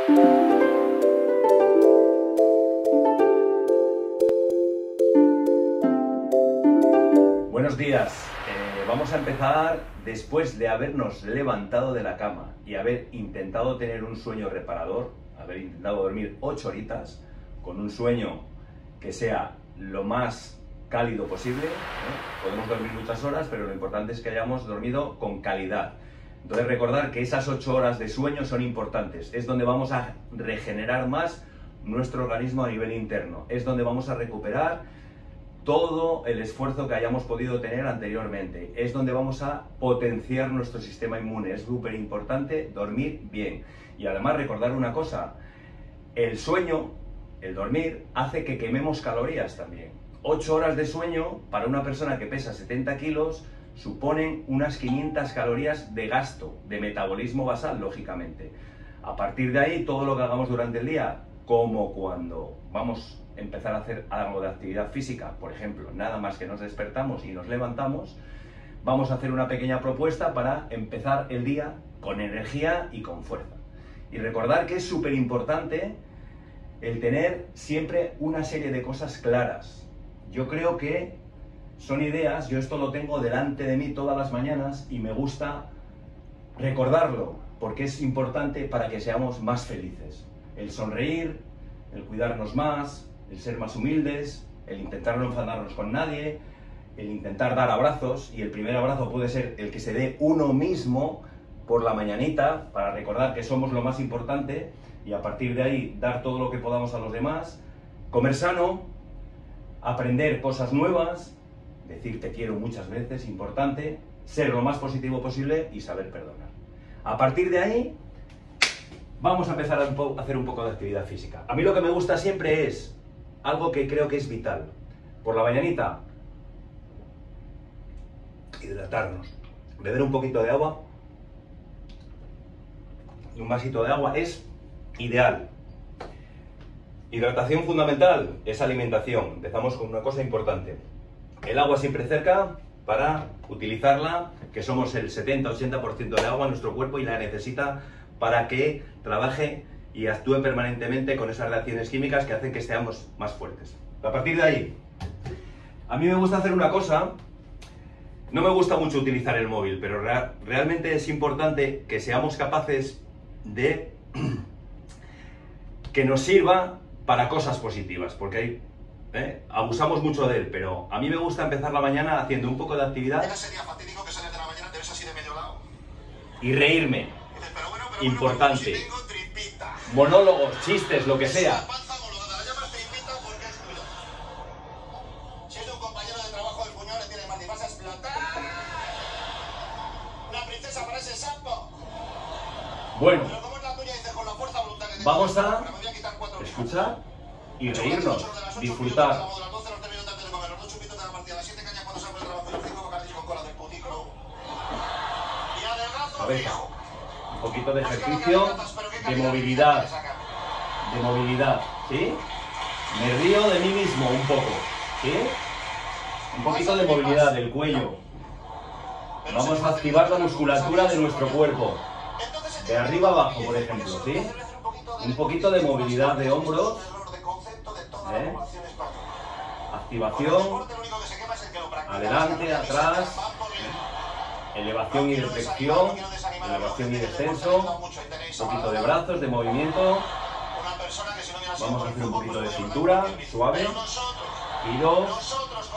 Buenos días. Vamos a empezar después de habernos levantado de la cama y haber intentado tener un sueño reparador, haber intentado dormir 8 horitas, con un sueño que sea lo más cálido posible. Podemos dormir muchas horas, pero lo importante es que hayamos dormido con calidad. Entonces recordar que esas 8 horas de sueño son importantes, es donde vamos a regenerar más nuestro organismo a nivel interno, es donde vamos a recuperar todo el esfuerzo que hayamos podido tener anteriormente, es donde vamos a potenciar nuestro sistema inmune. Es súper importante dormir bien. Y además recordar una cosa, el sueño, el dormir, hace que quememos calorías también. 8 horas de sueño para una persona que pesa 70 kilos suponen unas 500 calorías de gasto, de metabolismo basal, lógicamente. A partir de ahí, todo lo que hagamos durante el día, como cuando vamos a empezar a hacer algo de actividad física, por ejemplo, nada más que nos despertamos y nos levantamos, vamos a hacer una pequeña propuesta para empezar el día con energía y con fuerza. Y recordar que es súper importante el tener siempre una serie de cosas claras. Yo creo que son ideas, yo esto lo tengo delante de mí todas las mañanas y me gusta recordarlo, porque es importante para que seamos más felices. El sonreír, el cuidarnos más, el ser más humildes, el intentar no enfadarnos con nadie, el intentar dar abrazos, y el primer abrazo puede ser el que se dé uno mismo por la mañanita, para recordar que somos lo más importante, y a partir de ahí dar todo lo que podamos a los demás, comer sano, aprender cosas nuevas, decir te quiero muchas veces, importante, ser lo más positivo posible y saber perdonar. A partir de ahí, vamos a empezar a hacer un poco de actividad física. A mí lo que me gusta siempre es algo que creo que es vital. Por la mañanita, hidratarnos. Beber un poquito de agua, un vasito de agua es ideal. Hidratación fundamental es alimentación. Empezamos con una cosa importante. El agua siempre cerca para utilizarla, que somos el 70-80% de agua en nuestro cuerpo y la necesita para que trabaje y actúe permanentemente con esas reacciones químicas que hacen que seamos más fuertes. A partir de ahí, a mí me gusta hacer una cosa, no me gusta mucho utilizar el móvil, pero realmente es importante que seamos capaces de que nos sirva para cosas positivas, porque abusamos mucho de él, pero a mí me gusta empezar la mañana haciendo un poco de actividad. Ese día fatídico que sales de la mañana, te ves así de medio lado. Y reírme. Pero importante. Si tengo tripita. Monólogos, chistes, lo que sea. La panza golada, la llamas tripita porque es cuidado. Si es de un compañero de trabajo del cuñado, le tienes más y vas a explotar. Una princesa parece sapo. Bueno, Pero como es la tuya, dices con la fuerza brutal que tengo. vamos a Me voy a quitar 4 escuchar y reírnos, disfrutar. Cabeza. Un poquito de ejercicio de movilidad, ¿sí? Me río de mí mismo un poco, ¿sí? Un poquito de movilidad del cuello. Vamos a activar la musculatura de nuestro cuerpo, de arriba abajo, por ejemplo, ¿sí? Un poquito de movilidad de hombros, activación, adelante, atrás, elevación y deflexión, elevación y descenso, un poquito de brazos, de movimiento. Vamos a hacer un poquito de cintura, suave, giros.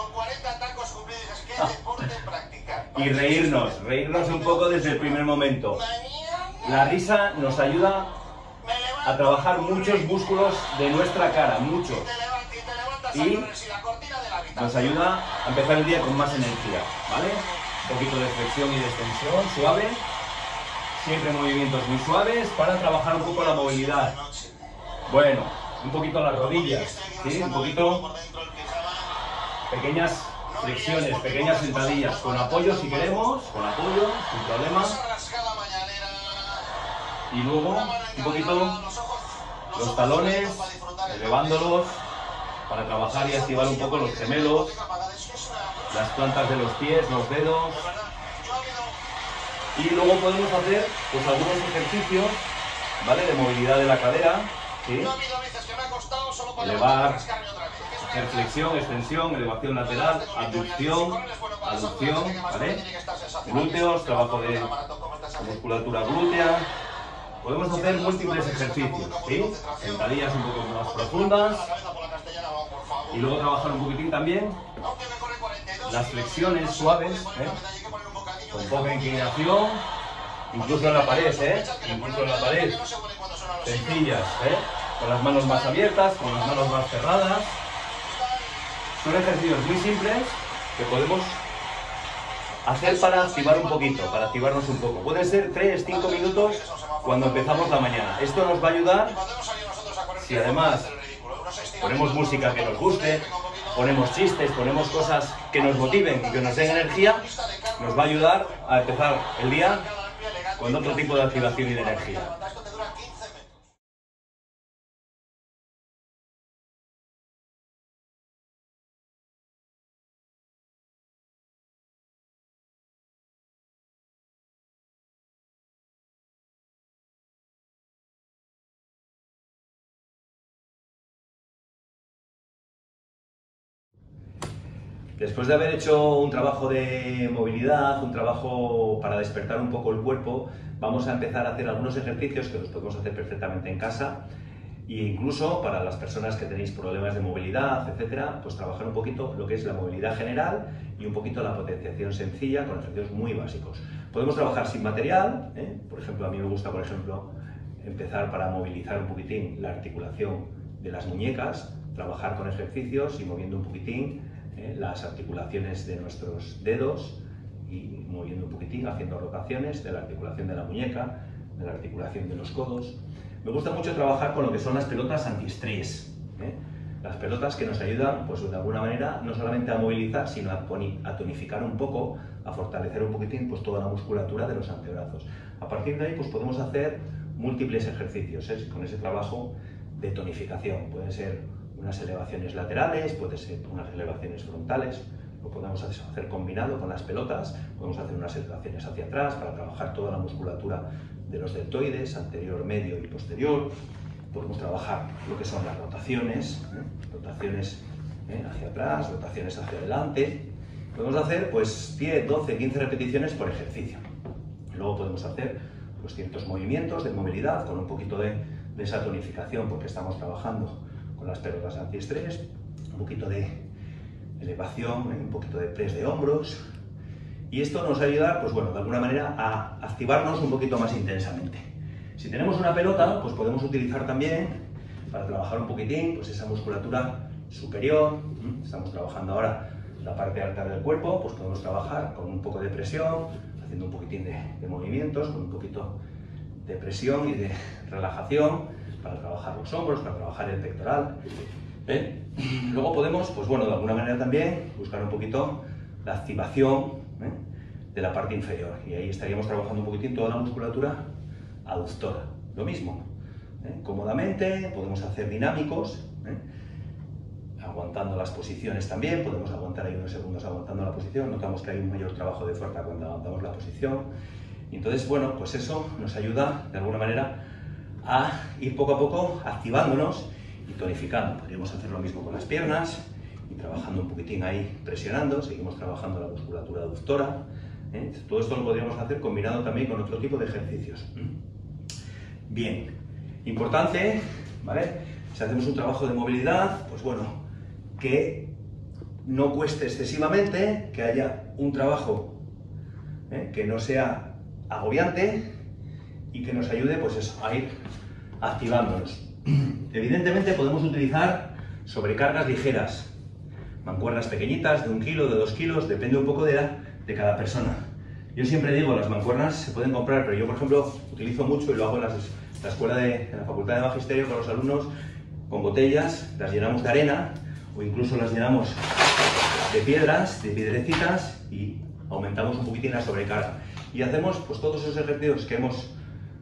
Y reírnos un poco desde el primer momento. La risa nos ayuda a trabajar muchos músculos de nuestra cara, muchos. Y nos ayuda a empezar el día con más energía, ¿vale? Un poquito de flexión y de extensión, suave. Siempre movimientos muy suaves para trabajar un poco la movilidad. Bueno, un poquito las rodillas, ¿sí? Un poquito, pequeñas flexiones, pequeñas sentadillas, con apoyo si queremos, con apoyo, sin problema. Y luego, un poquito los talones, elevándolos, para trabajar y activar un poco los gemelos, las plantas de los pies, los dedos. Y luego podemos hacer pues algunos ejercicios ¿vale? De movilidad de la cadera, ¿sí? Elevar, hacer flexión, extensión, elevación lateral, abducción, aducción, ¿vale? Glúteos, trabajo de musculatura glútea. Podemos hacer múltiples ejercicios, ¿sí? Sentadillas un poco más profundas. Y luego trabajar un poquitín también las flexiones suaves, con poca inclinación, incluso en la pared, incluso en la pared, sencillas, con las manos más abiertas, con las manos más cerradas. Son ejercicios muy simples que podemos hacer para activar un poquito, para activarnos un poco. Pueden ser 3-5 minutos cuando empezamos la mañana. Esto nos va a ayudar si además ponemos música que nos guste, ponemos chistes, ponemos cosas que nos motiven y que nos den energía, nos va a ayudar a empezar el día con otro tipo de activación y de energía. Después de haber hecho un trabajo de movilidad, un trabajo para despertar un poco el cuerpo, vamos a empezar a hacer algunos ejercicios que los podemos hacer perfectamente en casa e incluso para las personas que tenéis problemas de movilidad, etcétera, pues trabajar un poquito lo que es la movilidad general y un poquito la potenciación sencilla con ejercicios muy básicos. Podemos trabajar sin material, por ejemplo, a mí me gusta, por ejemplo, empezar para movilizar un poquitín la articulación de las muñecas, trabajar con ejercicios y moviendo un poquitín las articulaciones de nuestros dedos y moviendo un poquitín, haciendo rotaciones de la articulación de la muñeca, de la articulación de los codos. Me gusta mucho trabajar con lo que son las pelotas antiestrés, las pelotas que nos ayudan, pues de alguna manera, no solamente a movilizar, sino a tonificar un poco, a fortalecer un poquitín pues toda la musculatura de los antebrazos. A partir de ahí pues podemos hacer múltiples ejercicios con ese trabajo de tonificación. Pueden ser unas elevaciones laterales, puede ser unas elevaciones frontales, lo podemos hacer combinado con las pelotas, podemos hacer unas elevaciones hacia atrás para trabajar toda la musculatura de los deltoides, anterior, medio y posterior. Podemos trabajar lo que son las rotaciones, rotaciones hacia atrás, rotaciones hacia adelante. Podemos hacer pues 10, 12, 15 repeticiones por ejercicio. Luego podemos hacer pues, ciertos movimientos de movilidad con un poquito de esa tonificación porque estamos trabajando con las pelotas antiestrés, un poquito de elevación, un poquito de press de hombros, y esto nos va a ayudar, pues bueno, de alguna manera a activarnos un poquito más intensamente. Si tenemos una pelota, pues podemos utilizar también para trabajar un poquitín, pues esa musculatura superior. Estamos trabajando ahora la parte alta del cuerpo, pues podemos trabajar con un poco de presión, haciendo un poquitín de movimientos, con un poquito de presión y de relajación, para trabajar los hombros, para trabajar el pectoral. Luego podemos, pues bueno, de alguna manera también buscar un poquito la activación de la parte inferior. Y ahí estaríamos trabajando un poquitín toda la musculatura aductora. Lo mismo, cómodamente, podemos hacer dinámicos, aguantando las posiciones también, podemos aguantar ahí unos segundos aguantando la posición, notamos que hay un mayor trabajo de fuerza cuando aguantamos la posición. Y entonces, bueno, pues eso nos ayuda de alguna manera a ir poco a poco activándonos y tonificando. Podríamos hacer lo mismo con las piernas y trabajando un poquitín ahí, presionando, seguimos trabajando la musculatura aductora. Todo esto lo podríamos hacer combinado también con otro tipo de ejercicios. Bien, importante, ¿vale? Si hacemos un trabajo de movilidad, pues bueno, que no cueste excesivamente, que haya un trabajo que no sea agobiante y que nos ayude pues eso, a ir activándonos. Evidentemente podemos utilizar sobrecargas ligeras, mancuernas pequeñitas de 1 kilo, de 2 kilos, depende un poco de cada persona. Yo siempre digo, las mancuernas se pueden comprar, pero yo por ejemplo utilizo mucho y lo hago en la escuela en la Facultad de Magisterio con los alumnos, con botellas, las llenamos de arena o incluso las llenamos de piedras, de piedrecitas y aumentamos un poquitín la sobrecarga. Y hacemos pues todos esos ejercicios que hemos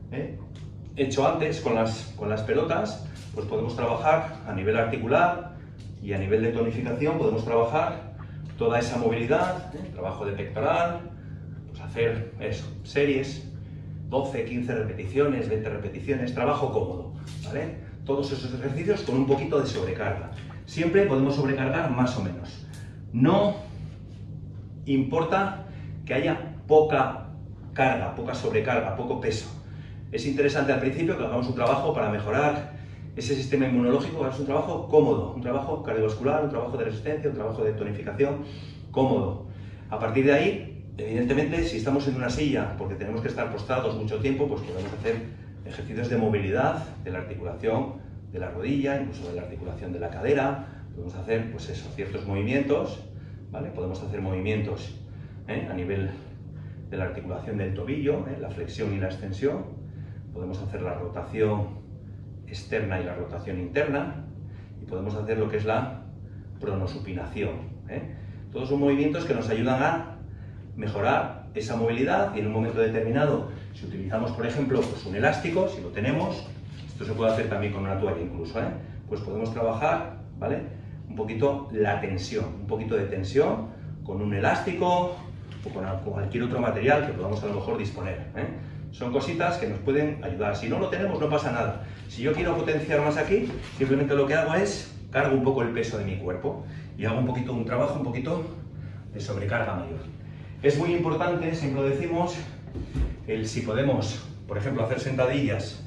hecho antes con las pelotas, pues podemos trabajar a nivel articular y a nivel de tonificación, podemos trabajar toda esa movilidad, trabajo de pectoral, pues hacer eso, series 12, 15 repeticiones, 20 repeticiones, trabajo cómodo, ¿vale? Todos esos ejercicios con un poquito de sobrecarga. Siempre podemos sobrecargar más o menos. No importa que haya poca carga, poca sobrecarga, poco peso. Es interesante al principio que hagamos un trabajo para mejorar ese sistema inmunológico, es un trabajo cómodo, un trabajo cardiovascular, un trabajo de resistencia, un trabajo de tonificación cómodo. A partir de ahí, evidentemente, si estamos en una silla, porque tenemos que estar postrados mucho tiempo, pues podemos hacer ejercicios de movilidad, de la articulación de la rodilla, incluso de la articulación de la cadera. Podemos hacer, pues eso, ciertos movimientos, ¿vale? Podemos hacer movimientos a nivel de la articulación del tobillo, la flexión y la extensión. Podemos hacer la rotación externa y la rotación interna, y podemos hacer lo que es la pronosupinación. Todos son movimientos que nos ayudan a mejorar esa movilidad, y en un momento determinado, si utilizamos, por ejemplo, pues un elástico, si lo tenemos, esto se puede hacer también con una toalla incluso, pues podemos trabajar, ¿vale? Un poquito la tensión, un poquito de tensión con un elástico o con cualquier otro material que podamos a lo mejor disponer. Son cositas que nos pueden ayudar. Si no lo tenemos, no pasa nada. Si yo quiero potenciar más aquí, simplemente lo que hago es cargo un poco el peso de mi cuerpo y hago un trabajo un poquito de sobrecarga mayor. Es muy importante, siempre lo decimos, si podemos, por ejemplo, hacer sentadillas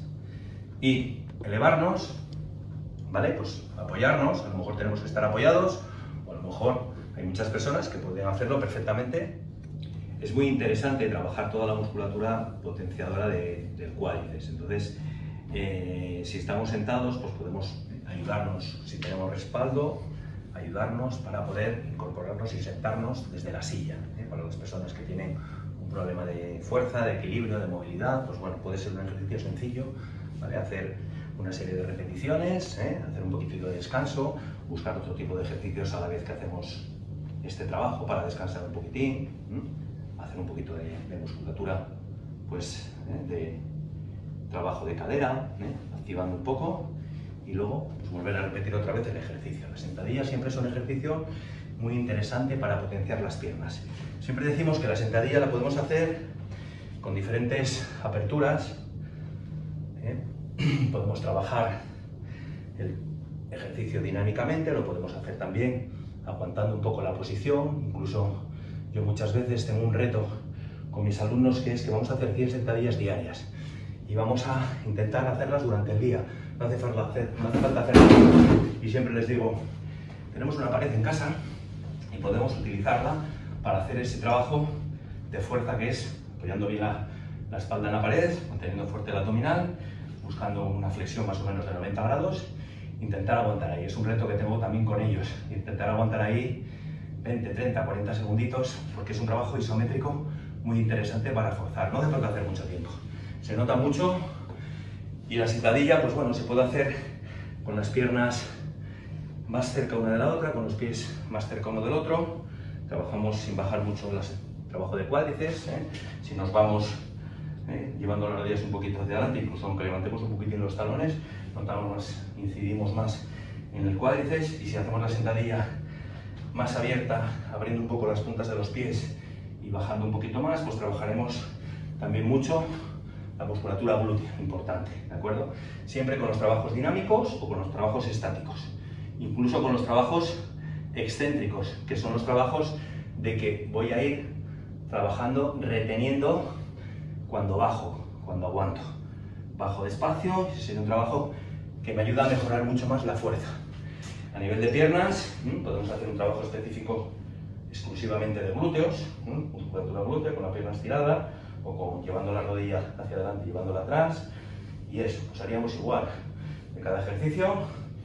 y elevarnos, ¿vale? Pues apoyarnos, a lo mejor tenemos que estar apoyados, o a lo mejor hay muchas personas que pueden hacerlo perfectamente. Es muy interesante trabajar toda la musculatura potenciadora del cuádriceps. Entonces, si estamos sentados, pues podemos ayudarnos, si tenemos respaldo, ayudarnos para poder incorporarnos y sentarnos desde la silla. Para las personas que tienen un problema de fuerza, de equilibrio, de movilidad, pues bueno, puede ser un ejercicio sencillo, ¿vale? Hacer una serie de repeticiones, hacer un poquitito de descanso, buscar otro tipo de ejercicios a la vez que hacemos este trabajo para descansar un poquitín, hacer un poquito de musculatura, pues de trabajo de cadera, activando un poco, y luego pues, volver a repetir otra vez el ejercicio. La sentadilla siempre es un ejercicio muy interesante para potenciar las piernas. Siempre decimos que la sentadilla la podemos hacer con diferentes aperturas. Podemos trabajar el ejercicio dinámicamente, lo podemos hacer también aguantando un poco la posición. Incluso yo muchas veces tengo un reto con mis alumnos, que es que vamos a hacer 100 sentadillas diarias y vamos a intentar hacerlas durante el día. No hace falta hacerlas. Y siempre les digo, tenemos una pared en casa y podemos utilizarla para hacer ese trabajo de fuerza, que es apoyando bien la espalda en la pared, manteniendo fuerte el abdominal, buscando una flexión más o menos de 90 grados, intentar aguantar ahí. Es un reto que tengo también con ellos, intentar aguantar ahí 20, 30, 40 segunditos, porque es un trabajo isométrico muy interesante para forzar. No hace falta hacer mucho tiempo, se nota mucho. Y la sentadilla, pues bueno, se puede hacer con las piernas más cerca una de la otra, con los pies más cerca uno del otro. Trabajamos sin bajar mucho el trabajo de cuádriceps. Si nos vamos llevando las rodillas un poquito hacia adelante, incluso aunque levantemos un poquitín los talones, notamos más, incidimos más en el cuádriceps. Y si hacemos la sentadilla más abierta, abriendo un poco las puntas de los pies y bajando un poquito más, pues trabajaremos también mucho la musculatura glútea, importante, ¿de acuerdo? Siempre con los trabajos dinámicos o con los trabajos estáticos, incluso con los trabajos excéntricos, que son los trabajos de que voy a ir trabajando reteniendo cuando bajo, cuando aguanto. Bajo despacio, y sería un trabajo que me ayuda a mejorar mucho más la fuerza. A nivel de piernas, podemos hacer un trabajo específico exclusivamente de glúteos, musculatura glútea con la pierna estirada, o llevando la rodilla hacia adelante y llevándola atrás. Y eso, pues haríamos igual de cada ejercicio,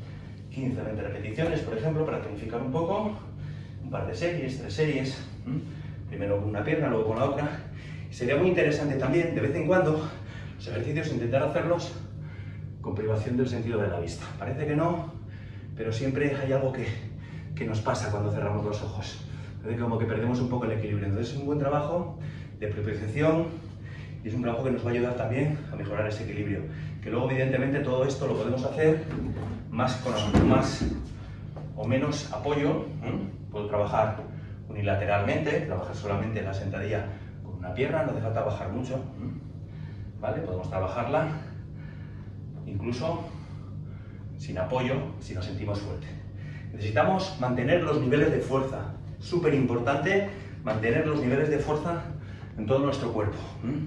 15 20 repeticiones, por ejemplo, para tonificar un poco, un par de series, 3 series, primero con una pierna, luego con la otra. Y sería muy interesante también, de vez en cuando, los ejercicios intentar hacerlos con privación del sentido de la vista. Parece que no, pero siempre hay algo que nos pasa cuando cerramos los ojos. Parece como que perdemos un poco el equilibrio. Entonces es un buen trabajo de propiocepción y es un trabajo que nos va a ayudar también a mejorar ese equilibrio. Que luego, evidentemente, todo esto lo podemos hacer con más o menos apoyo. Puedo trabajar unilateralmente, trabajar solamente en la sentadilla con una pierna, no hace falta bajar mucho. ¿vale? Podemos trabajarla incluso sin apoyo si nos sentimos fuerte. Necesitamos mantener los niveles de fuerza. Súper importante mantener los niveles de fuerza en todo nuestro cuerpo.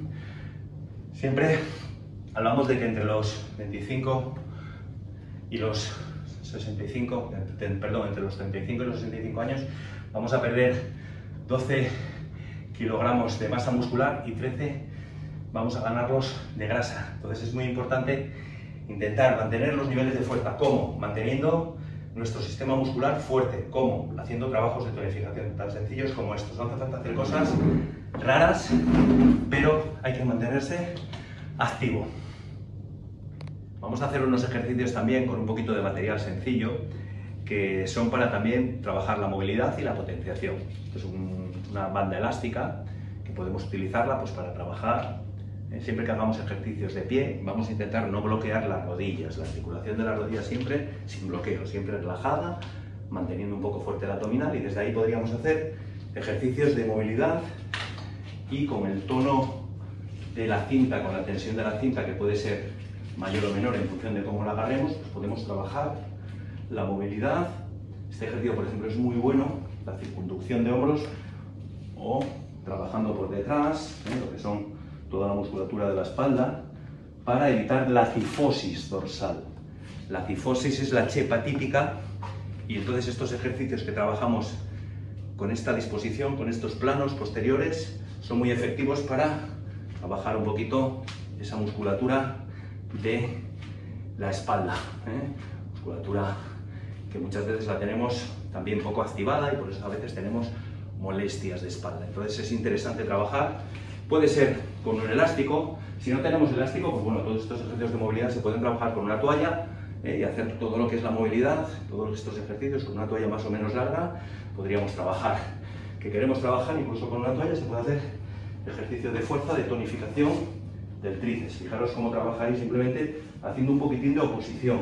Siempre hablamos de que entre los 25 y los 65, perdón, entre los 35 y los 65 años vamos a perder 12 kilogramos de masa muscular y 13 vamos a ganarlos de grasa. Entonces es muy importante intentar mantener los niveles de fuerza. ¿Cómo? Manteniendo nuestro sistema muscular fuerte. ¿Cómo? Haciendo trabajos de tonificación tan sencillos como estos. No hace falta hacer cosas raras, pero hay que mantenerse activo. Vamos a hacer unos ejercicios también con un poquito de material sencillo que son para también trabajar la movilidad y la potenciación. Esto es una banda elástica que podemos utilizarla pues, para trabajar. Siempre que hagamos ejercicios de pie, vamos a intentar no bloquear las rodillas, la articulación de las rodillas siempre sin bloqueo, siempre relajada, manteniendo un poco fuerte el abdominal, y desde ahí podríamos hacer ejercicios de movilidad y con el tono de la cinta, con la tensión de la cinta, que puede ser mayor o menor en función de cómo la agarremos, pues podemos trabajar la movilidad. Este ejercicio, por ejemplo, es muy bueno, la circunducción de hombros o trabajando por detrás, lo que son toda la musculatura de la espalda, para evitar la cifosis dorsal. La cifosis es la chepa típica, y entonces estos ejercicios que trabajamos con esta disposición, con estos planos posteriores, son muy efectivos para trabajar un poquito esa musculatura de la espalda, musculatura que muchas veces la tenemos también poco activada y por eso a veces tenemos molestias de espalda. Entonces es interesante trabajar. Puede ser con un elástico. Si no tenemos elástico, pues bueno, todos estos ejercicios de movilidad se pueden trabajar con una toalla y hacer todo lo que es la movilidad, todos estos ejercicios con una toalla más o menos larga. Podríamos trabajar, que queremos trabajar incluso con una toalla, se puede hacer ejercicios de fuerza, de tonificación del tríceps. Fijaros cómo trabajaréis simplemente haciendo un poquitín de oposición,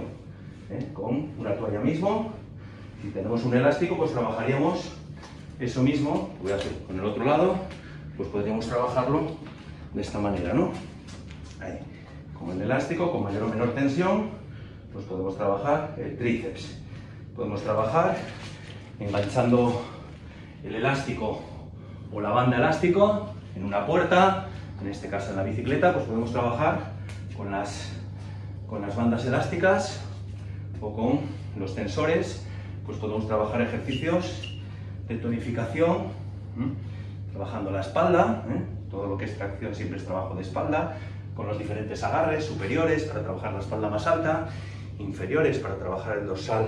con una toalla mismo. Si tenemos un elástico, pues trabajaríamos eso mismo. Voy a hacer con el otro lado. Pues podríamos trabajarlo de esta manera, ¿no? Ahí, con el elástico, con mayor o menor tensión, pues podemos trabajar el tríceps. Podemos trabajar enganchando el elástico o la banda elástico en una puerta, en este caso en la bicicleta, pues podemos trabajar con las bandas elásticas o con los tensores, pues podemos trabajar ejercicios de tonificación, trabajando la espalda, todo lo que es tracción siempre es trabajo de espalda, con los diferentes agarres superiores para trabajar la espalda más alta, inferiores para trabajar el dorsal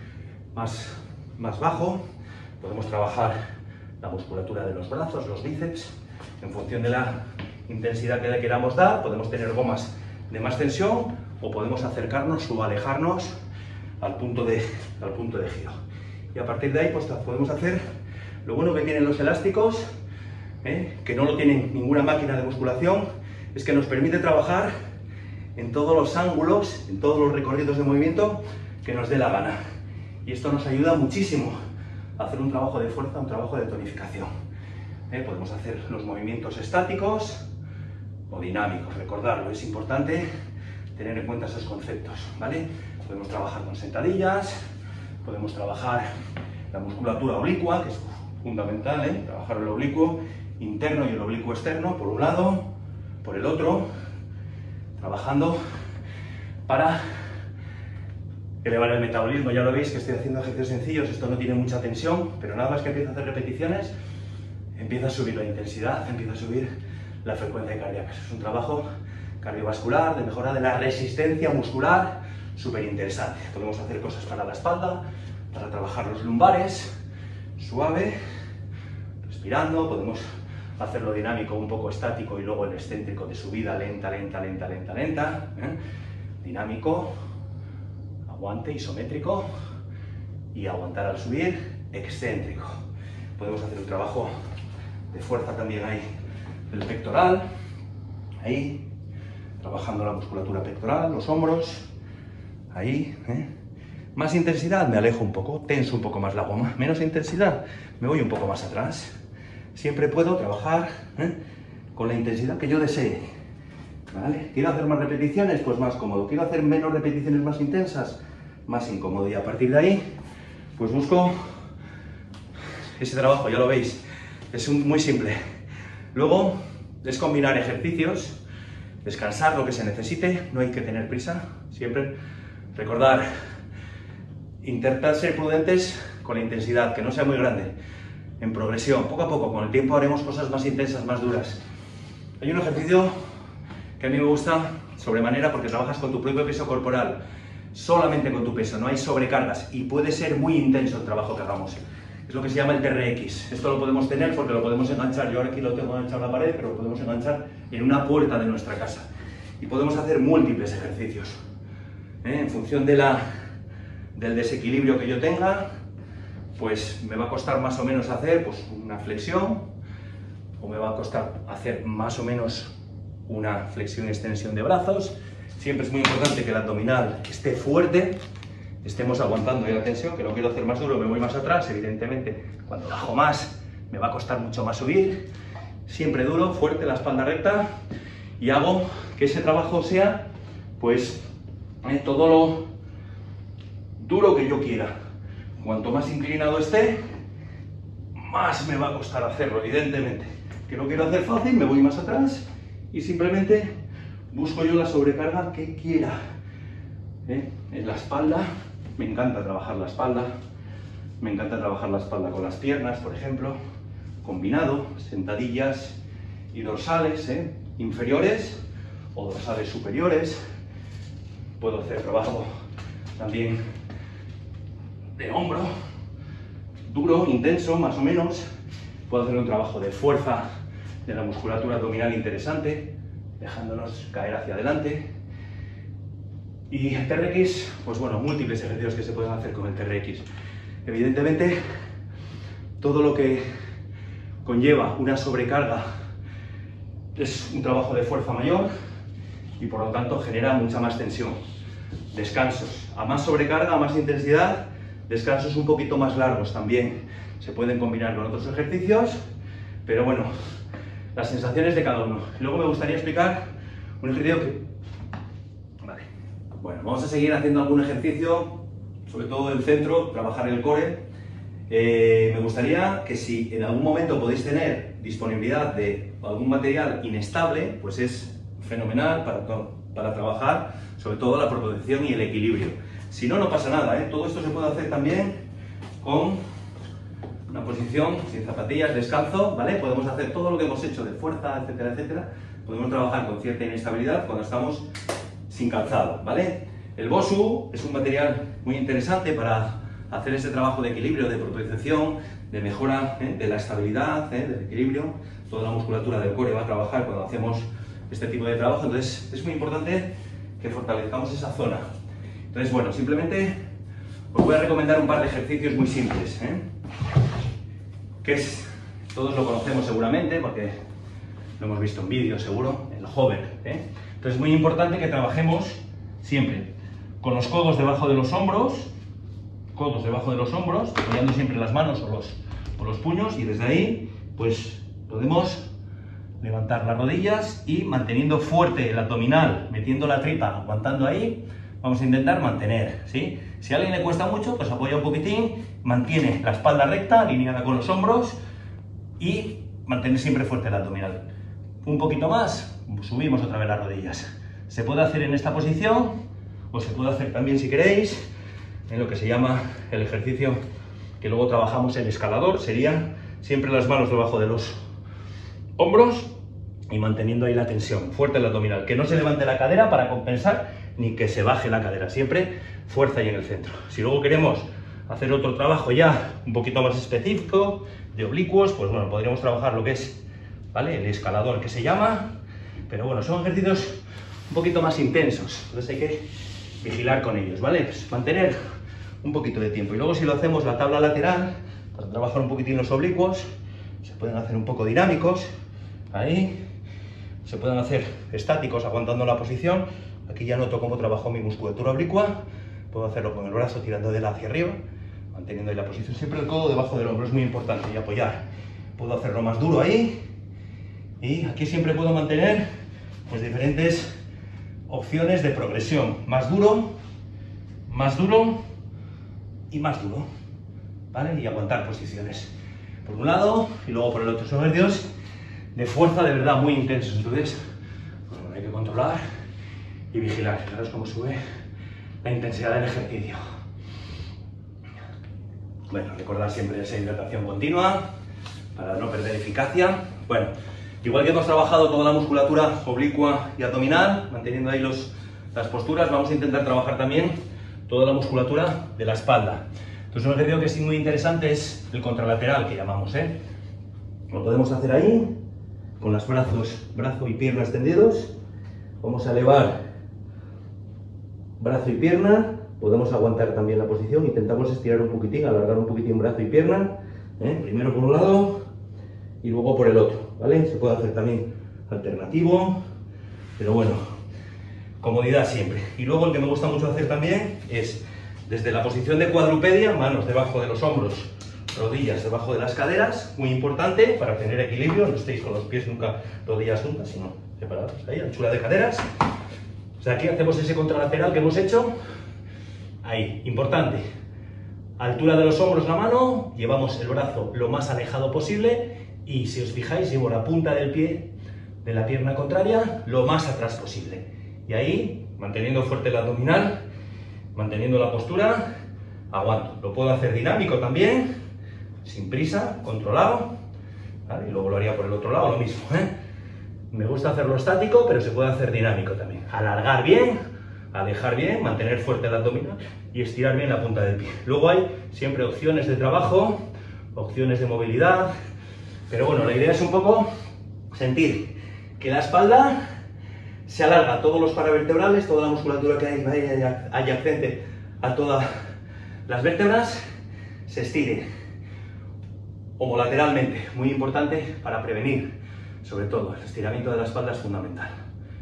más bajo. Podemos trabajar la musculatura de los brazos, los bíceps, en función de la intensidad que le queramos dar. Podemos tener gomas de más tensión o podemos acercarnos o alejarnos al punto de giro. Y a partir de ahí pues podemos hacer, lo bueno que tienen los elásticos, que no lo tienen ninguna máquina de musculación, es que nos permite trabajar en todos los ángulos, en todos los recorridos de movimiento que nos dé la gana. Y esto nos ayuda muchísimo a hacer un trabajo de fuerza, un trabajo de tonificación. Podemos hacer los movimientos estáticos o dinámicos. Recordarlo, es importante tener en cuenta esos conceptos, ¿vale? Podemos trabajar con sentadillas, podemos trabajar la musculatura oblicua, que es fundamental, trabajar el oblicuo interno y el oblicuo externo, por un lado, por el otro, trabajando para elevar el metabolismo. Ya lo veis que estoy haciendo ejercicios sencillos, esto no tiene mucha tensión, pero nada más que empiezo a hacer repeticiones, empieza a subir la intensidad, empieza a subir la frecuencia cardíaca. Es un trabajo cardiovascular, de mejora de la resistencia muscular, súper interesante. Podemos hacer cosas para la espalda, para trabajar los lumbares, suave, respirando. Podemos hacerlo dinámico, un poco estático, y luego el excéntrico de subida lenta, lenta, lenta, lenta, lenta. Dinámico, aguante, isométrico, y aguantar al subir, excéntrico. Podemos hacer un trabajo de fuerza también ahí del pectoral, ahí, trabajando la musculatura pectoral, los hombros, ahí. Más intensidad, me alejo un poco, tenso un poco más la goma. Menos intensidad, me voy un poco más atrás. Siempre puedo trabajar con la intensidad que yo desee. ¿Vale? ¿Quiero hacer más repeticiones? Pues más cómodo. ¿Quiero hacer menos repeticiones más intensas? Más incómodo. Y a partir de ahí, pues busco ese trabajo, ya lo veis. Es muy simple. Luego es combinar ejercicios, descansar lo que se necesite, no hay que tener prisa, siempre recordar, intentar ser prudentes con la intensidad, que no sea muy grande, en progresión, poco a poco, con el tiempo haremos cosas más intensas, más duras. Hay un ejercicio que a mí me gusta sobremanera porque trabajas con tu propio peso corporal, solamente con tu peso, no hay sobrecargas y puede ser muy intenso el trabajo que hagamos. Es lo que se llama el TRX. Esto lo podemos tener porque lo podemos enganchar. Yo ahora aquí lo tengo enganchado en la pared, pero lo podemos enganchar en una puerta de nuestra casa. Y podemos hacer múltiples ejercicios. En función de del desequilibrio que yo tenga, pues me va a costar más o menos hacer pues, una flexión, o me va a costar hacer más o menos una flexión y extensión de brazos. Siempre es muy importante que el abdominal esté fuerte, estemos aguantando ahí la tensión, que no quiero hacer más duro, me voy más atrás, evidentemente cuando bajo más me va a costar mucho más subir, siempre duro, fuerte, la espalda recta, y hago que ese trabajo sea pues todo lo duro que yo quiera. Cuanto más inclinado esté, más me va a costar hacerlo, evidentemente. Que no quiero hacer fácil, me voy más atrás y simplemente busco yo la sobrecarga que quiera. En la espalda, me encanta trabajar la espalda, me encanta trabajar la espalda con las piernas, por ejemplo, combinado, sentadillas y dorsales inferiores o dorsales superiores. Puedo hacer trabajo también de hombro, duro, intenso, más o menos. Puedo hacer un trabajo de fuerza de la musculatura abdominal interesante, dejándonos caer hacia adelante. Y el TRX, pues bueno, múltiples ejercicios que se pueden hacer con el TRX. Evidentemente, todo lo que conlleva una sobrecarga es un trabajo de fuerza mayor y por lo tanto genera mucha más tensión. Descansos, a más sobrecarga, a más intensidad, descansos un poquito más largos también. Se pueden combinar con otros ejercicios, pero bueno, las sensaciones de cada uno. Luego me gustaría explicar un ejercicio que... Vale. Bueno, vamos a seguir haciendo algún ejercicio, sobre todo del centro, trabajar el core. Me gustaría que si en algún momento podéis tener disponibilidad de algún material inestable, pues es fenomenal para trabajar, sobre todo la propulsión y el equilibrio. Si no, no pasa nada, Todo esto se puede hacer también con una posición sin zapatillas, descalzo, ¿vale? Podemos hacer todo lo que hemos hecho de fuerza, etcétera, etcétera. Podemos trabajar con cierta inestabilidad cuando estamos sin calzado, ¿vale? El Bosu es un material muy interesante para hacer ese trabajo de equilibrio, de propulsión, de mejora de la estabilidad, del equilibrio. Toda la musculatura del core va a trabajar cuando hacemos este tipo de trabajo, entonces es muy importante que fortalezcamos esa zona. Entonces, bueno, simplemente os voy a recomendar un par de ejercicios muy simples, que es, todos lo conocemos seguramente porque lo hemos visto en vídeos seguro, el hover. Entonces es muy importante que trabajemos siempre con los codos debajo de los hombros, apoyando siempre las manos o los puños, y desde ahí pues podemos levantar las rodillas y manteniendo fuerte el abdominal, metiendo la tripa, aguantando ahí, vamos a intentar mantener, ¿sí? Si a alguien le cuesta mucho, pues apoya un poquitín, mantiene la espalda recta, alineada con los hombros y mantener siempre fuerte el abdominal. Un poquito más, subimos otra vez las rodillas. Se puede hacer en esta posición o se puede hacer también, si queréis, en lo que se llama el ejercicio que luego trabajamos en escalador. Sería siempre las manos debajo de los hombros y manteniendo ahí la tensión, fuerte el abdominal, que no se levante la cadera para compensar ni que se baje la cadera, siempre fuerza ahí en el centro. Si luego queremos hacer otro trabajo ya un poquito más específico de oblicuos, pues bueno, podríamos trabajar lo que es, ¿vale?, el escalador, que se llama, pero bueno, son ejercicios un poquito más intensos, entonces hay que vigilar con ellos, ¿vale? Pues mantener un poquito de tiempo. Y luego si lo hacemos la tabla lateral, para trabajar un poquitín los oblicuos, se pueden hacer un poco dinámicos, ahí, se pueden hacer estáticos aguantando la posición. Aquí ya noto cómo trabajo mi musculatura oblicua, puedo hacerlo con el brazo tirando de él hacia arriba, manteniendo ahí la posición, siempre el codo debajo del hombro, es muy importante, y apoyar. Puedo hacerlo más duro ahí, y aquí siempre puedo mantener pues diferentes opciones de progresión. Más duro y más duro, ¿vale? Y aguantar posiciones por un lado y luego por el otro. Son ejercicios de fuerza de verdad muy intensos, entonces bueno, hay que controlar y vigilar. Fijaros cómo sube la intensidad del ejercicio. Bueno, recordad siempre esa hidratación continua para no perder eficacia. Bueno, igual que hemos trabajado toda la musculatura oblicua y abdominal, manteniendo ahí las posturas, vamos a intentar trabajar también toda la musculatura de la espalda. Entonces un ejercicio que es muy interesante es el contralateral, que llamamos, ¿eh? Lo podemos hacer ahí, con los brazo y pierna extendidos. Vamos a elevar brazo y pierna. Podemos aguantar también la posición, intentamos estirar un poquitín, alargar un poquitín brazo y pierna, primero por un lado y luego por el otro, ¿vale? Se puede hacer también alternativo, pero bueno, comodidad siempre. Y luego el que me gusta mucho hacer también es desde la posición de cuadrupedia, manos debajo de los hombros, rodillas debajo de las caderas, muy importante para tener equilibrio, no estéis con los pies nunca, rodillas nunca, sino separados, ahí, anchura de caderas. O sea, aquí hacemos ese contralateral que hemos hecho. Ahí, importante, altura de los hombros la mano, llevamos el brazo lo más alejado posible y si os fijáis llevo la punta del pie de la pierna contraria lo más atrás posible. Y ahí, manteniendo fuerte el abdominal, manteniendo la postura, aguanto. Lo puedo hacer dinámico también, sin prisa, controlado, ¿vale? Y luego lo haría por el otro lado, lo mismo, ¿eh? Me gusta hacerlo estático, pero se puede hacer dinámico también. Alargar bien, alejar bien, mantener fuerte el abdominal y estirar bien la punta del pie. Luego hay siempre opciones de trabajo, opciones de movilidad, pero bueno, la idea es un poco sentir que la espalda se alarga, todos los paravertebrales, toda la musculatura que hay adyacente a todas las vértebras se estire homolateralmente, muy importante para prevenir, sobre todo el estiramiento de la espalda es fundamental.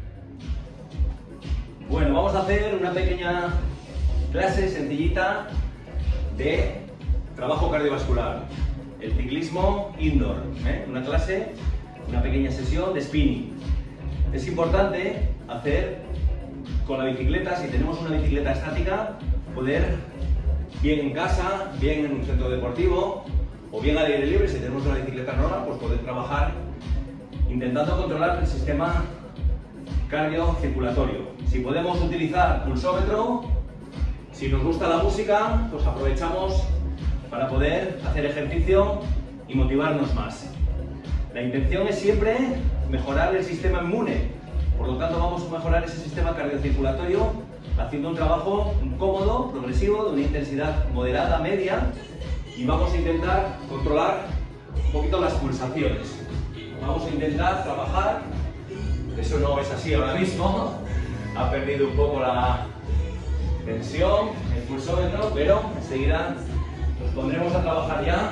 Bueno, vamos a hacer una pequeña clase sencillita de trabajo cardiovascular, el ciclismo indoor, una clase, una pequeña sesión de spinning. Es importante hacer con la bicicleta, si tenemos una bicicleta estática, poder, bien en casa, bien en un centro deportivo o bien al aire libre, si tenemos una bicicleta normal, pues poder trabajar intentando controlar el sistema cardiocirculatorio. Si podemos utilizar pulsómetro, si nos gusta la música, pues aprovechamos para poder hacer ejercicio y motivarnos más. La intención es siempre mejorar el sistema inmune, por lo tanto vamos a mejorar ese sistema cardiocirculatorio haciendo un trabajo cómodo, progresivo, de una intensidad moderada, media, y vamos a intentar controlar un poquito las pulsaciones. Vamos a intentar trabajar, eso no es así ahora mismo, ha perdido un poco la tensión, el pulsómetro, pero enseguida nos pondremos a trabajar ya,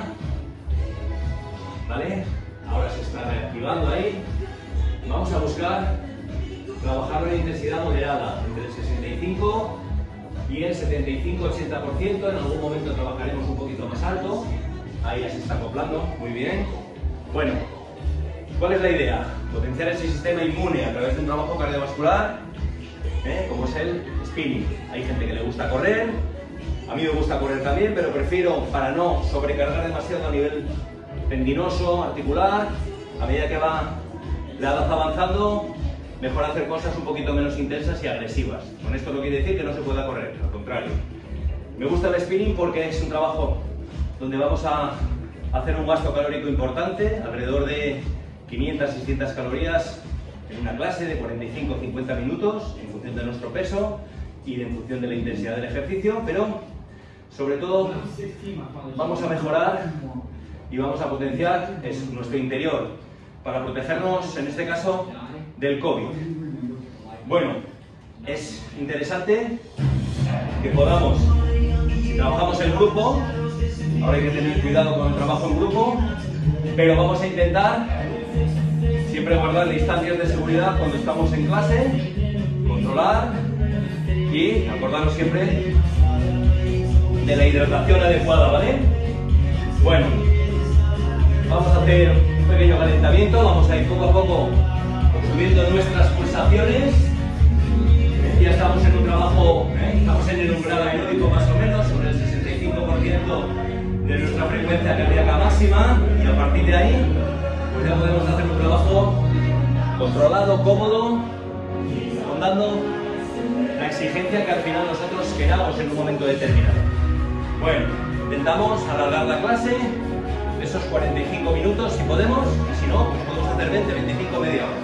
¿vale? Ahora se está reactivando ahí. Vamos a buscar trabajar en intensidad moderada, entre el 65 y el 75-80%, en algún momento trabajaremos un poquito más alto, ahí ya se está acoplando, muy bien. Bueno, ¿cuál es la idea? Potenciar ese sistema inmune a través de un trabajo cardiovascular, como es el spinning. Hay gente que le gusta correr, a mí me gusta correr también, pero prefiero, para no sobrecargar demasiado a nivel tendinoso, articular, a medida que va la edad avanzando, mejor hacer cosas un poquito menos intensas y agresivas. Con esto no quiere decir que no se pueda correr, al contrario. Me gusta el spinning porque es un trabajo donde vamos a hacer un gasto calórico importante, alrededor de 500-600 calorías en una clase de 45-50 minutos, en función de nuestro peso y en función de la intensidad del ejercicio, pero sobre todo vamos a mejorar y vamos a potenciar nuestro interior para protegernos, en este caso, del COVID. Bueno, es interesante que podamos, si trabajamos en grupo, ahora hay que tener cuidado con el trabajo en grupo, pero vamos a intentar siempre guardar distancias de seguridad cuando estamos en clase, controlar y acordaros siempre de la hidratación adecuada, ¿vale? Bueno, vamos a hacer un pequeño calentamiento, vamos a ir poco a poco subiendo nuestras pulsaciones. pulsaciones. Ya estamos en un trabajo, estamos en el umbral aeróbico más o menos, sobre el 65% de nuestra frecuencia cardíaca máxima, y a partir de ahí pues ya podemos hacer un trabajo controlado, cómodo, rondando la exigencia que al final nosotros queramos en un momento determinado. Bueno, intentamos alargar la clase esos 45 minutos si podemos, y si no, pues podemos hacer 20, 25, media hora.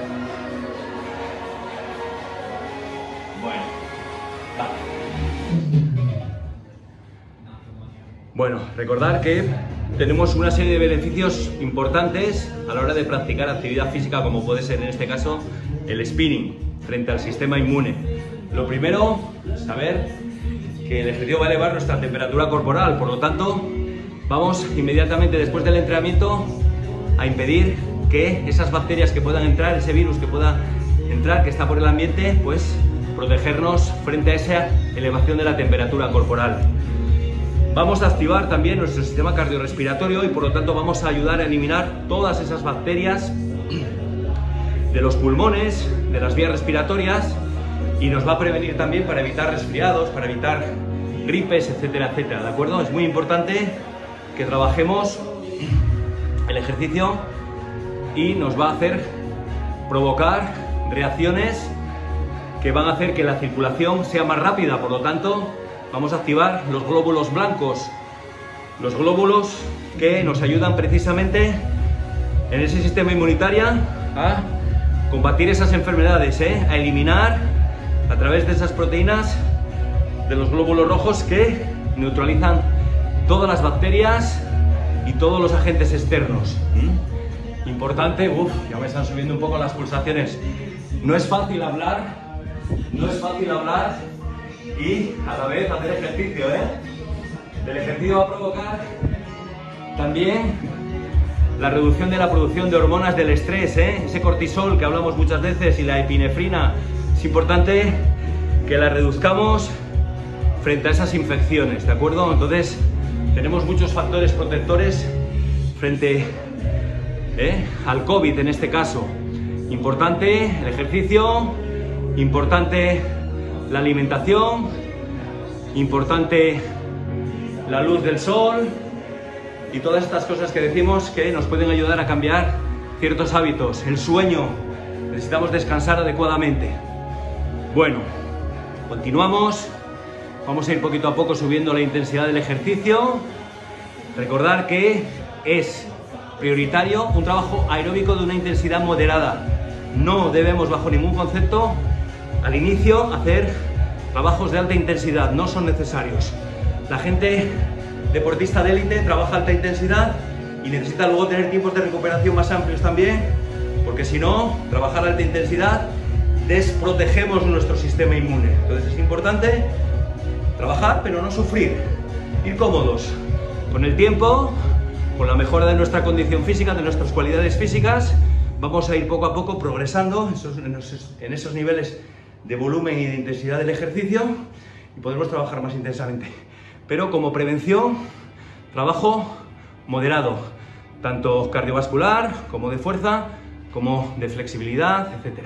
Bueno, recordar que tenemos una serie de beneficios importantes a la hora de practicar actividad física, como puede ser en este caso el spinning frente al sistema inmune. Lo primero, saber que el ejercicio va a elevar nuestra temperatura corporal, por lo tanto vamos inmediatamente después del entrenamiento a impedir que esas bacterias que puedan entrar, ese virus que pueda entrar, que está por el ambiente, pues protegernos frente a esa elevación de la temperatura corporal. Vamos a activar también nuestro sistema cardiorrespiratorio y por lo tanto vamos a ayudar a eliminar todas esas bacterias de los pulmones, de las vías respiratorias, y nos va a prevenir también para evitar resfriados, para evitar gripes, etcétera, etcétera, ¿de acuerdo? Es muy importante que trabajemos el ejercicio y nos va a hacer provocar reacciones que van a hacer que la circulación sea más rápida, por lo tanto vamos a activar los glóbulos blancos, los glóbulos que nos ayudan precisamente en ese sistema inmunitario a combatir esas enfermedades, a eliminar a través de esas proteínas de los glóbulos rojos que neutralizan todas las bacterias y todos los agentes externos. Importante, ya me están subiendo un poco las pulsaciones. No es fácil hablar, y a la vez hacer ejercicio, El ejercicio va a provocar también la reducción de la producción de hormonas del estrés, ese cortisol que hablamos muchas veces y la epinefrina. Es importante que la reduzcamos frente a esas infecciones, ¿de acuerdo? Entonces tenemos muchos factores protectores frente al COVID en este caso. Importante el ejercicio, importante la alimentación, importante la luz del sol y todas estas cosas que decimos que nos pueden ayudar a cambiar ciertos hábitos. El sueño, necesitamos descansar adecuadamente. Bueno, continuamos, vamos a ir poquito a poco subiendo la intensidad del ejercicio. Recordar que es prioritario un trabajo aeróbico de una intensidad moderada. No debemos bajo ningún concepto al inicio hacer trabajos de alta intensidad, no son necesarios. La gente deportista de élite trabaja a alta intensidad y necesita luego tener tiempos de recuperación más amplios también, porque si no, trabajar a alta intensidad desprotegemos nuestro sistema inmune. Entonces es importante trabajar pero no sufrir, ir cómodos. Con el tiempo, con la mejora de nuestra condición física, de nuestras cualidades físicas, vamos a ir poco a poco progresando en esos niveles de volumen y de intensidad del ejercicio y podremos trabajar más intensamente. Pero como prevención, trabajo moderado, tanto cardiovascular como de fuerza, como de flexibilidad, etc.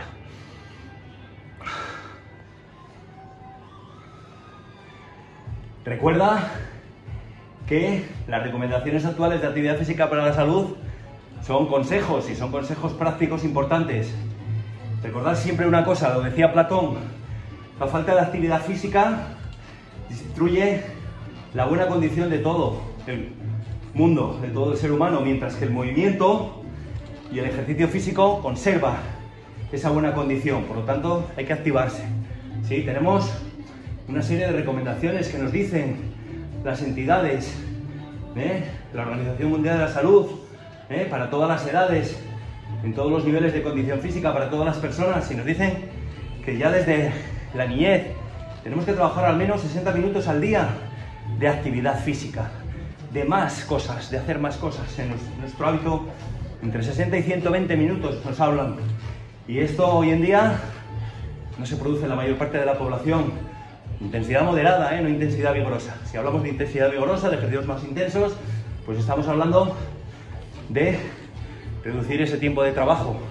Recuerda que las recomendaciones actuales de actividad física para la salud son consejos y son consejos prácticos importantes. Recordad siempre una cosa, lo decía Platón, la falta de actividad física destruye la buena condición de todo el mundo, de todo el ser humano, mientras que el movimiento y el ejercicio físico conserva esa buena condición. Por lo tanto, hay que activarse. ¿Sí? Tenemos una serie de recomendaciones que nos dicen las entidades, la Organización Mundial de la Salud, para todas las edades, en todos los niveles de condición física, para todas las personas, y nos dicen que ya desde la niñez tenemos que trabajar al menos 60 minutos al día de actividad física, de más cosas, de hacer más cosas. En nuestro hábito, entre 60 y 120 minutos nos hablan, y esto hoy en día no se produce en la mayor parte de la población. Intensidad moderada, no intensidad vigorosa. Si hablamos de intensidad vigorosa, de ejercicios más intensos, pues estamos hablando de reducir ese tiempo de trabajo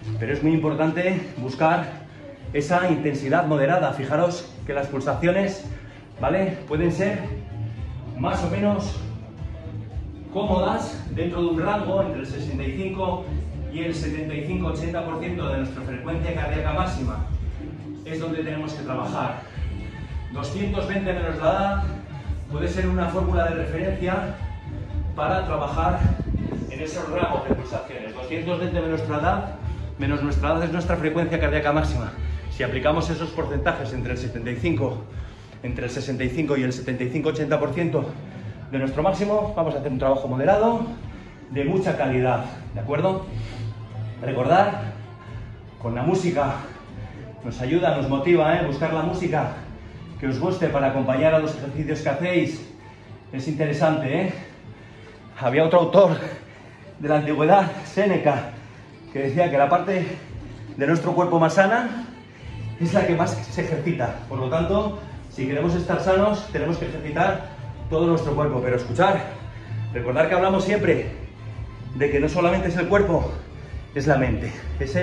pero es muy importante buscar esa intensidad moderada. Fijaros que las pulsaciones, ¿vale?, pueden ser más o menos cómodas dentro de un rango entre el 65 y el 75-80% de nuestra frecuencia cardíaca máxima. Es donde tenemos que trabajar. 220 menos la edad puede ser una fórmula de referencia para trabajar en esos rangos de pulsaciones. 220 menos nuestra edad es nuestra frecuencia cardíaca máxima. Si aplicamos esos porcentajes entre el 65 y el 75-80% de nuestro máximo, vamos a hacer un trabajo moderado de mucha calidad, ¿de acuerdo? Recordar, con la música nos ayuda, nos motiva, buscar la música que os guste para acompañar a los ejercicios que hacéis. Es interesante, Había otro autor de la antigüedad, Séneca, que decía que la parte de nuestro cuerpo más sana es la que más se ejercita. Por lo tanto, si queremos estar sanos, tenemos que ejercitar todo nuestro cuerpo. Pero recordar que hablamos siempre de que no solamente es el cuerpo, es la mente, es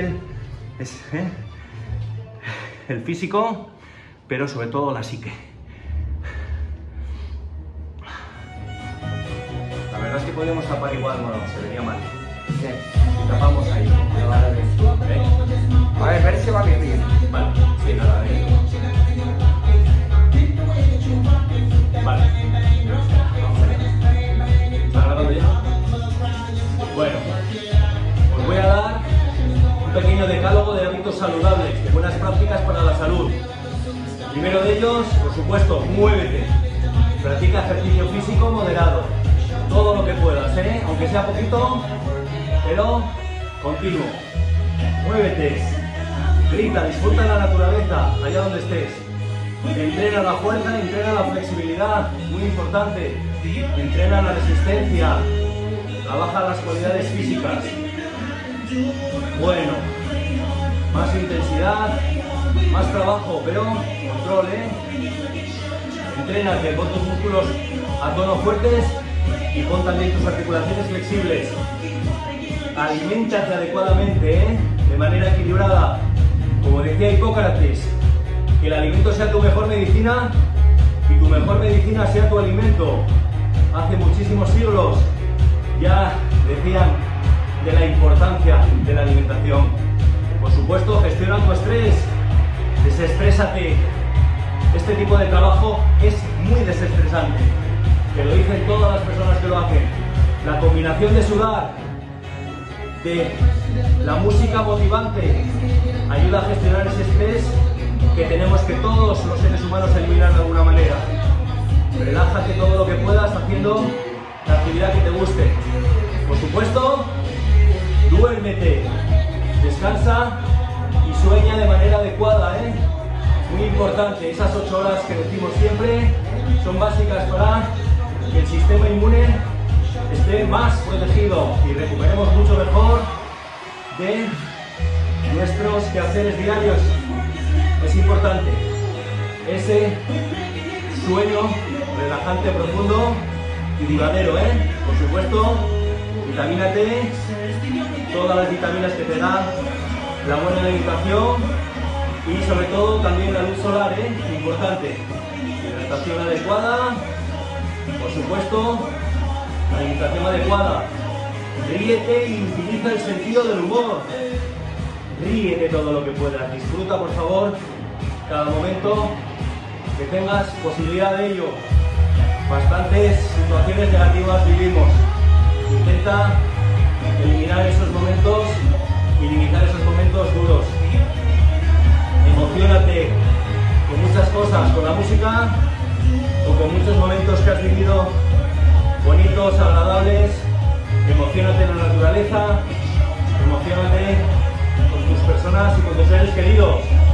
el físico, pero sobre todo la psique. La verdad es que podemos tapar igual, no, se vería mal. Bien. Si tapamos ahí, A ver, parece que va bien. Vale, sí, nada, Vale. ¿Está grabando ya? Bueno, os voy a dar un pequeño decálogo de hábitos saludables, de buenas prácticas para la salud. Primero de ellos, por supuesto, muévete. Practica ejercicio físico moderado. Todo lo que puedas, aunque sea poquito, pero continuo. Muévete. Grita, disfruta de la naturaleza, allá donde estés. Entrena la fuerza, entrena la flexibilidad, muy importante. Entrena la resistencia. Trabaja las cualidades físicas. Bueno, más intensidad, más trabajo, pero control, Entrénate, pon tus músculos a tono fuertes y pon también tus articulaciones flexibles. Aliméntate adecuadamente, de manera equilibrada. Como decía Hipócrates, que el alimento sea tu mejor medicina y tu mejor medicina sea tu alimento. Hace muchísimos siglos ya decían de la importancia de la alimentación. Por supuesto, gestiona tu estrés, desestrésate. Este tipo de trabajo es muy desestresante, que lo dicen todas las personas que lo hacen. La combinación de sudar, de la música motivante, ayuda a gestionar ese estrés que tenemos que todos los seres humanos eliminar de alguna manera. Relájate todo lo que puedas haciendo la actividad que te guste. Por supuesto, duérmete, descansa y sueña de manera adecuada, Muy importante, esas 8 horas que decimos siempre son básicas para que el sistema inmune esté más protegido y recuperemos mucho mejor de nuestros quehaceres diarios. Es importante ese sueño relajante, profundo y duradero, Por supuesto, vitamina T, todas las vitaminas que te da la buena alimentación y sobre todo también la luz solar, importante. Hidratación adecuada, por supuesto, la alimentación adecuada. Ríete y utiliza el sentido del humor. Ríete todo lo que puedas. Disfruta, por favor, cada momento que tengas posibilidad de ello. Bastantes situaciones negativas vivimos. Intenta eliminar esos momentos y limitar esos momentos duros. Emociónate con muchas cosas, con la música o con muchos momentos que has vivido bonitos, agradables. Emociónate en la naturaleza, emociónate con tus personas y con tus seres queridos.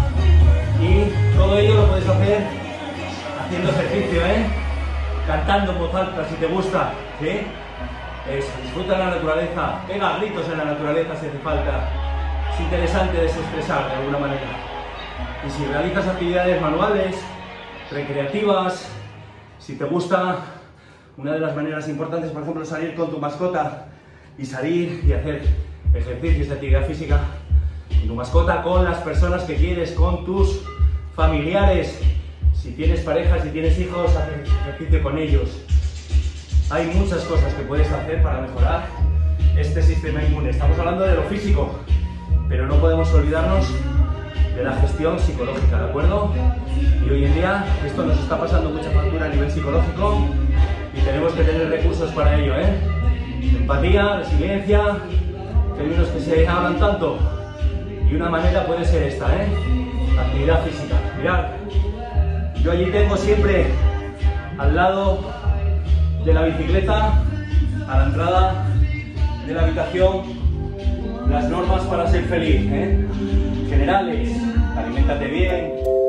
Y todo ello lo puedes hacer haciendo ejercicio, cantando en voz alta si te gusta, ¿sí? Eso, disfruta de la naturaleza, pega gritos en la naturaleza si hace falta. Es interesante desestresar de alguna manera. Y si realizas actividades manuales, recreativas, si te gusta, una de las maneras importantes, por ejemplo, salir con tu mascota y salir y hacer ejercicios de actividad física, tu mascota, con las personas que quieres, con tus familiares. Si tienes pareja, si tienes hijos, haz ejercicio con ellos. Hay muchas cosas que puedes hacer para mejorar este sistema inmune. Estamos hablando de lo físico, pero no podemos olvidarnos de la gestión psicológica, ¿de acuerdo? Y hoy en día esto nos está pasando mucha factura a nivel psicológico y tenemos que tener recursos para ello, ¿eh? Empatía, resiliencia, términos que se hablan tanto. Y una manera puede ser esta, ¿eh? Actividad física. Mirad, yo allí tengo siempre al lado de la bicicleta, a la entrada de la habitación, las normas para ser feliz, ¿eh? Generales: aliméntate bien,